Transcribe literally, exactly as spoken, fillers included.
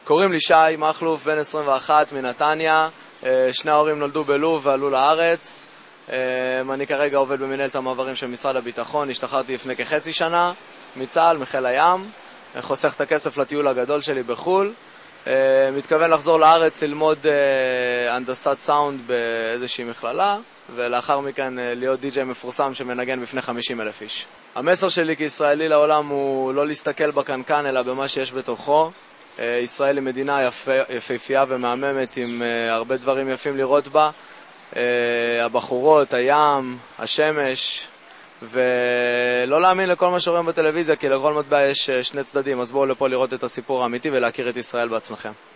קוראים לי שי מחלוף, בן עשרים ואחת מנתניה. שני ההורים נולדו בלוב ועלו לארץ. אני כרגע עובד במנהלת המעברים של משרד הביטחון. השתחררתי לפני כחצי שנה מצה"ל, מחיל הים. חוסך את הכסף לטיול הגדול שלי בחול. מתכוון לחזור לארץ ללמוד הנדסת סאונד באיזושהי מכללה, ולאחר מכן להיות די-ג'יי מפורסם שמנגן בפני חמישים אלף איש. המסר שלי כישראלי לעולם הוא לא להסתכל בקנקן אלא במה שיש בתוכו. ישראל היא מדינה יפהפייה ומהממת עם הרבה דברים יפים לראות בה. הבחורות, הים, השמש, ולא להאמין לכל מה שרואים בטלוויזיה, כי לכל מטבע יש שני צדדים. אז בואו לפה לראות את הסיפור האמיתי ולהכיר את ישראל בעצמכם.